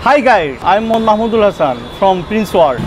Hi guys, I'm Mahmoudul Hassan from Prince World.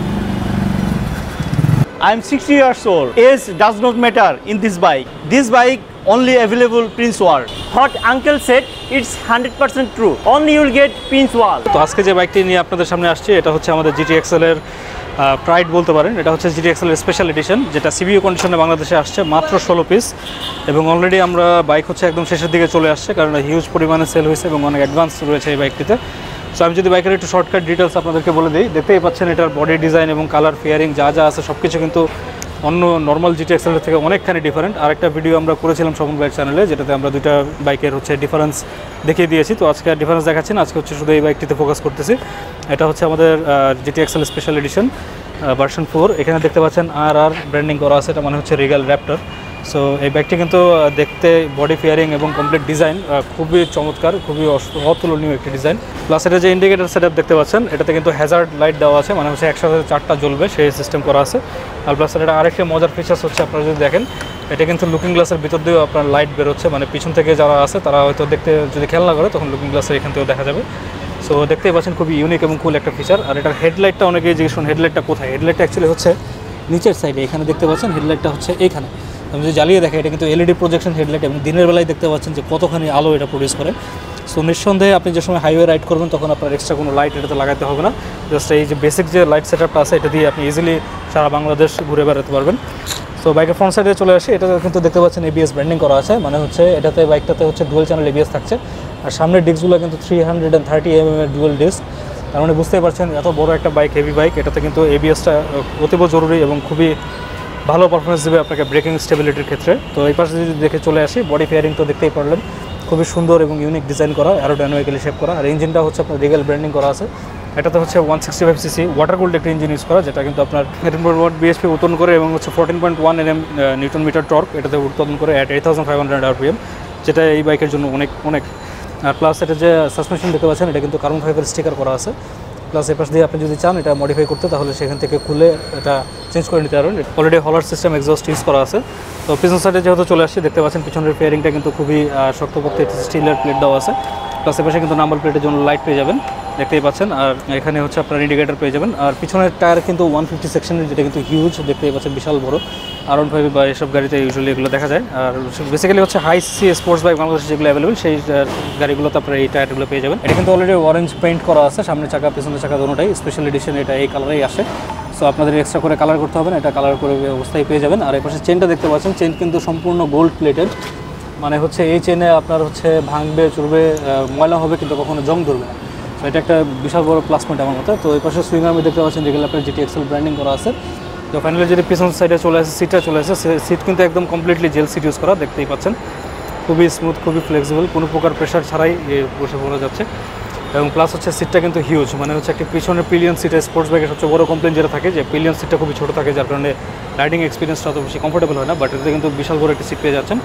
I'm 60 years old. Age does not matter in this bike. This bike only available Prince World. What uncle said, it's 100% true. Only you'll get Prince World. তো আজকে যে বাইকটি নিয়ে আপনাদের সামনে আসছে এটা হচ্ছে আমাদের Gtxl এর প্রাইড বলতে পারেন। এটা হচ্ছে Gtxl এর স্পেশাল এডিশন যেটা সিবিইউ কন্ডিশনে বাংলাদেশে আসছে মাত্র 16 পিস এবং অলরেডি আমরা বাইক হচ্ছে একদম শেষের দিকে চলে আসছে কারণ হিউজ পরিমাণে সেল হয়েছে এবং অনেক অ্যাডভান্স রয়েছে এই বাইকটিতে। সো আমি যদি বাইকের একটু শর্টকাট ডিটেলস আপনাদেরকে বলে দিই, দেখতেই পাচ্ছেন এটার বডি ডিজাইন এবং কালার ফেয়ারিং যা যা আছে সব কিছু কিন্তু অন্য নর্মাল Gtxl থেকে অনেকখানি ডিফারেন্ট। আরেকটা ভিডিও আমরা করেছিলাম শপন বাইক চ্যানেলে যেটাতে আমরা দুইটা বাইকের হচ্ছে ডিফারেন্স দেখিয়ে দিয়েছি। তো আজকে আর ডিফারেন্স দেখাচ্ছি না, আজকে হচ্ছে শুধু এই বাইকটিতে ফোকাস করতেছি। এটা হচ্ছে আমাদের Gtxl স্পেশাল এডিশন ভার্সন 4। এখানে দেখতে পাচ্ছেন আর ব্র্যান্ডিং করা আছে, এটা মানে হচ্ছে রেগাল র্যাপটর। সো এই বাইকটি কিন্তু দেখতে বডি ফেয়ারিং এবং কমপ্লিট ডিজাইন খুবই চমৎকার, খুবই অতুলনীয় একটি ডিজাইন। প্লাস এটা যে ইন্ডিকেটার সেটআপ দেখতে পাচ্ছেন এটাতে কিন্তু হ্যাজার্ড লাইট দেওয়া আছে, মানে হচ্ছে একসাথে 4টা জ্বলবে সেই সিস্টেম করা আছে। আর প্লাস এটা আরেকটি মজার ফিচার্স হচ্ছে আপনারা যদি দেখেন এটা কিন্তু লুকিং গ্লাসের ভিতর দিয়েও আপনার লাইট বেরোচ্ছে, মানে পিছন থেকে যারা আছে তারা হয়তো দেখতে যদি খেয়াল না করে তখন লুকিং গ্লাসের এখান থেকেও দেখা যাবে। সো দেখতেই পাচ্ছেন খুবই ইউনিক এবং কুল একটা ফিচার। আর এটার হেডলাইটটা অনেকেই জিজ্ঞেস করেন হেডলাইটটা কোথায়। হেডলাইটটা অ্যাকচুয়ালি হচ্ছে নিচের সাইডে, এখানে দেখতে পাচ্ছেন হেডলাইটটা হচ্ছে এইখানে। আমি যদি জ্বালিয়ে দেখে এটা কিন্তু এলইডি প্রজেকশন হেডলাইট এবং দিনের বেলায় দেখতে পাচ্ছেন যে কতখানি আলো এটা প্রডিউস করে। সো নিঃসন্দেহে আপনি যে সময় হাইওয়ে রাইড করবেন তখন আপনার এক্সট্রা কোনো লাইট এটাতে লাগাতে হবে না, জাস্ট এই যে বেসিক যে লাইট সেটআপটা আছে এটা দিয়ে আপনি ইজিলি সারা বাংলাদেশ ঘুরে বেড়াতে পারবেন। সো বাইকের ফ্রন্ট সাইডে চলে আসি, এটা কিন্তু দেখতে পাচ্ছেন এবিএস ব্র্যান্ডিং করা আছে, মানে হচ্ছে এটাতে বাইকটাতে হচ্ছে ডুয়েল চ্যানেল এবিএস থাকছে। আর সামনের ডিস্কগুলো কিন্তু 330 mm এর ডুয়েল ডিস্ক। তার মানে বুঝতেই পারছেন এত বড় একটা বাইক, হেভি বাইক, এটাতে কিন্তু এবিএসটা অতীব জরুরি এবং খুবই ভালো পারফরমেন্স দেবে আপনাকে ব্রেকিং স্টেবিলিটির ক্ষেত্রে। তো এই পাশে যদি দেখে চলে আসি, বডি ফেয়ারিং তো দেখতেই পারলেন, খুবই সুন্দর এবং ইউনিক ডিজাইন করা, অ্যারোডাইনামিক্যালি শেপ করা। আর ইঞ্জিনটা হচ্ছে আপনার রেগাল ব্র্যান্ডিং করা আছে। এটাতে হচ্ছে 165cc ওয়াটার কুলড একটা ইঞ্জিন ইউজ করা, যেটা কিন্তু আপনার 18.1 bhp উৎপাদন করে এবং হচ্ছে 14.1 Nm নিউটন মিটার টর্ক এটাতে উৎপাদন করে অ্যাট 8500 rpm, যেটা এই বাইকের জন্য অনেক। আর প্লাস এটা যে সাসপেনশন দেখতে পাচ্ছেন এটা কিন্তু কার্বন ফাইবার স্টিকার করা আছে। প্লাস এপাশ দিয়ে আপনি যদি চান এটা মডিফাই করতে তাহলে সেখান থেকে খুলে এটা চেঞ্জ করে নিতে পারবেন। অলরেডি হলার সিস্টেম এক্সস্ট ইউজ করা আছে। তো পিছন সাইডে যেহেতু চলে আসছি দেখতে পাচ্ছেন পিছনের ফেয়ারিংটা কিন্তু খুবই শক্তপোক্ত স্টিলের প্লেট দেওয়া আছে। প্লাস এপাশে কিন্তু নাম্বার প্লেটের জন্য লাইট পেয়ে যাবেন, দেখতেই পাচ্ছেন। আর এখানে হচ্ছে আপনার ইন্ডিকেটার পেয়ে যাবেন। আর পিছনের টায়ার কিন্তু 150 সেকশনের, যেটা কিন্তু হিউজ, দেখতেই পাচ্ছেন বিশাল বড়। আরন 5 বা এসব গাড়িতে ইউজুয়ালি এগুলো দেখা যায়। আর বেসিক্যালি হচ্ছে হাই সি স্পোর্টস বাইক বাংলাদেশে যেগুলো অ্যাভেলেবল সেই গাড়িগুলোতে আপনারা এই টায়ারগুলো পেয়ে যাবেন। এটা কিন্তু অলরেডি অরেঞ্জ পেইন্ট করা আছে, সামনে চাকা পিছনের চাকা দুটোটাই স্পেশাল এডিশন, এটা এই কালারেই আসে। সো আপনাদের এক্সট্রা করে কালার করতে হবে না, এটা কালার করে অবস্থায় পেয়ে যাবেন। আর এপাশে চেনটা দেখতে পাচ্ছেন, চেন কিন্তু সম্পূর্ণ গোল্ড প্লেটেড, মানে হচ্ছে এই চেনে আপনার হচ্ছে ভাঙবে চুরবে ময়লা হবে কিন্তু কখনো জং ধরবে না। তো এটা একটা বিশাল বড় প্লাস পয়েন্ট আমার মতো। তো এই পাশে সুইং আর্মে দেখতে পাচ্ছেন যেগুলো আপনার Gtxl ব্র্যান্ডিং করা আছে। তো ফাইনালি যদি পিছন সাইডে চলে আসে, সিটটা চলে আসে, সিট কিন্তু একদম কমপ্লিটলি জেল সিট ইউজ করা, দেখতেই পাচ্ছেন খুবই স্মুথ, খুবই ফ্লেক্সিবল, কোনো প্রকার প্রেশার ছাড়াই বসে পড়া যাচ্ছে। এবং প্লাস হচ্ছে সিটটা কিন্তু হিউজ, মানে হচ্ছে একটি পিছনের পিলিয়ন সিটে স্পোর্টস বাইকের সবচেয়ে বড় কমপ্লেন যেটা থাকে যে পিলিয়ন সিটটা খুবই ছোটো থাকে, যার কারণে রাইডিং এক্সপিরিয়েন্সটা অত বেশি কমফোর্টেবল হয় না। বাট এতে কিন্তু বিশাল বড় একটি সিট পেয়ে যাচ্ছেন।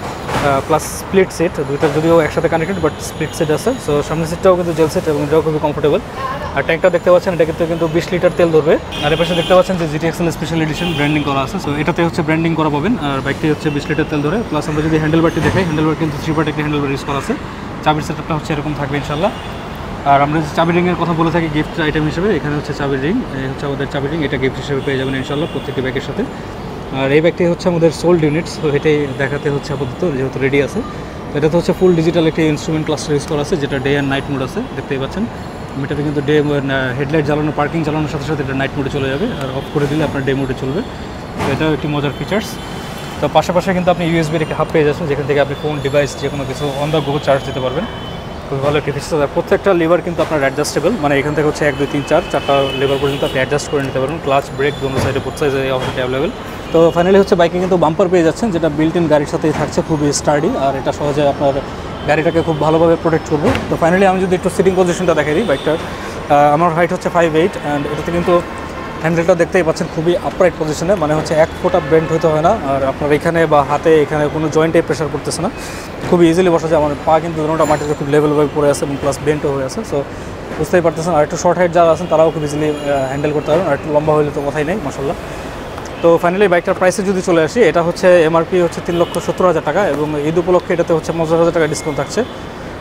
প্লাস স্প্লিট সিট, দুইটা যদিও একসাথে কানেক্টেড বাট স্প্লিট সিট আছে। সো সামনের সিটটাও কিন্তু জেল সিট এবং এটাও খুবই কমফোর্টেবল। আর ট্যাঙ্কটা দেখতে পাচ্ছেন এটা কিন্তু 20 লিটার তেল ধরবে। আর এর পাশে দেখতে পাচ্ছেন যে Gtxl স্পেশাল এডিশন ব্র্যান্ডিং করা আছে। সো এটাতে হচ্ছে ব্র্যান্ডিং করা পাবেন। আর বাইকটি হচ্ছে 20 লিটার তেল ধরে। প্লাস আমরা যদি হ্যান্ডেলবারটি দেখাই, হ্যান্ডেলবার কিন্তু 3 পার্ট একটি হ্যান্ডেলবার ইউজ করা আছে। চাবির সেটআপটা হচ্ছে এরকম থাকবে ইনশাল্লাহ। আর আমরা যে চাবি রিংয়ের কথা বলে থাকি গিফট আইটেম হিসেবে, এখানে হচ্ছে চাবি রিং, এই হচ্ছে আমাদের চাবি রিং, এটা গিফট হিসেবে পেয়ে যাবেন ইনশাল্লাহ প্রত্যেকটি বাইকের সাথে। আর এই ব্যাগটি হচ্ছে আমাদের সোল্ড ইউনিটস, তো এটাই দেখাতে হচ্ছে আপাতত যেহেতু রেডি আছে। তো এটাতে হচ্ছে ফুল ডিজিটাল একটি ইনস্ট্রুমেন্ট ক্লাস্টার ইউজ করা আছে, যেটা ডে অ্যান্ড নাইট মোড আছে, দেখতেই পাচ্ছেন। মিটারে কিন্তু ডে হেডলাইট জ্বালানো, পার্কিং চালানোর সাথে সাথে এটা নাইট মোডে চলে যাবে, আর অফ করে দিলে আপনার ডে মোডে চলবে। তো এটাও একটি মজার ফিচার্স। তো পাশাপাশি কিন্তু আপনি ইউএসবির একটি হাব পেয়ে যাচ্ছেন, যেখান থেকে আপনি ফোন ডিভাইস যে কোনো কিছু অন দ্য গো চার্জ দিতে পারবেন। খুবই ভালো একটি ফিচার্স। আর প্রত্যেকটা লিভার কিন্তু আপনার অ্যাডজাস্টেবল, মানে এখান থেকে হচ্ছে 1 2 3 4 চারটা লিভার পর্যন্ত আপনি অ্যাডজাস্ট করে নিতে পারবেন। ক্লাচ ব্রেক দোনো সাইডে বোথ সাইডে অপশনটি অ্যাভেলেবেল। তো ফাইনালি হচ্ছে বাইকে কিন্তু বাম্পার পেয়ে যাচ্ছেন, যেটা বিল্ট ইন গাড়ির সাথেই থাকছে, খুবই স্টার্ডি, আর এটা সহজে আপনার গাড়িটাকে খুব ভালোভাবে প্রোটেক্ট করবে। তো ফাইনালি আমি যদি একটু সিটিং পজিশনটা দেখাই দিই বাইকটার, আমার হাইট হচ্ছে 5'8", অ্যান্ড এটাতে কিন্তু হ্যান্ডেলটা দেখতেই পাচ্ছেন খুবই আপরাইট পজিশনে, মানে হচ্ছে 1 ফুট আপ বেন্ড হতে হয় না। আর আপনার এখানে বা হাতে এখানে কোনো জয়েন্টে প্রেশার করতেছে না, খুবই ইজিলি বসা যায়। আমার পা কিন্তু দুটোটা মাটিতে খুব লেভেলভাবে পড়ে আছে এবং প্লাস বেন্টও হয়ে আছে। সো বুঝতেই পারতেছেন। আর একটু শর্ট হাইট যারা আছেন তারাও খুব ইজিলি হ্যান্ডেল করতে পারবেন, আর একটু লম্বা হলে তো কথাই নেই, মাশাআল্লাহ। তো ফাইনালি বাইকটার প্রাইসে যদি চলে আসি, এটা হচ্ছে এমআরপি হচ্ছে 3,70,000 টাকা এবং ঈদ উপলক্ষে এটাতে হচ্ছে 50,000 টাকা ডিসকাউন্ট থাকছে।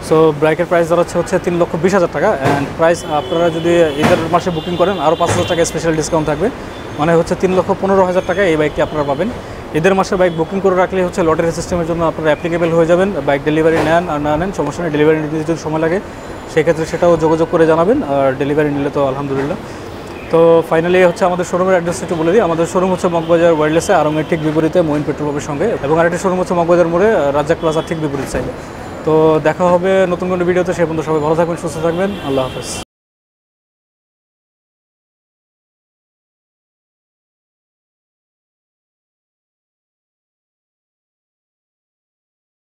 সো বাইকের প্রাইস দাঁড়াচ্ছে হচ্ছে 3,20,000 টাকা। অ্যান্ড প্রাইস আপনারা যদি ঈদের মাসে বুকিং করেন আরও 5,000 টাকা স্পেশাল ডিসকাউন্ট থাকবে, মানে হচ্ছে 3,15,000 টাকা এই বাইকটি আপনারা পাবেন। ঈদের মাসে বাইক বুকিং করে রাখলে হচ্ছে লটারি সিস্টেমের জন্য আপনারা অ্যাপ্লিকেবল হয়ে যাবেন। বাইক ডেলিভারি নেন আর না নেন সমস্যা নেই, ডেলিভারি নিতে যদি সময় লাগে সেক্ষেত্রে সেটাও যোগাযোগ করে জানাবেন, আর ডেলিভারি নিলে তো আলহামদুলিল্লাহ। তো ফাইনালি হচ্ছে আমাদের শোরুমের অ্যাড্রেস একটু বলে দিই। আমাদের শোরুম হচ্ছে মগবাজার ওয়ার্ল্ডসে আরঙের ঠিক বিপরীতে মঈন পেট্রোল পাম্পের সঙ্গে, এবং আরেকটি শোরুম হচ্ছে মগবাজার মোড়ে রাজ্জাক প্লাজার ঠিক বিপরীত সাইডে। তো দেখা হবে নতুন কোনো ভিডিওতে, সে পর্যন্ত সবাই ভালো থাকবেন, সুস্থ থাকবেন, আল্লাহ হাফেজ।